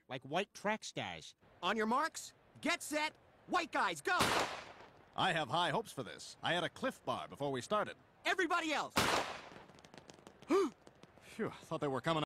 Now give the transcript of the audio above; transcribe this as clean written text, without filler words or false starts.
like white track stars. On your marks, get set, white guys, go! I have high hopes for this. I had a Cliff Bar before we started. Everybody else! Phew, thought they were coming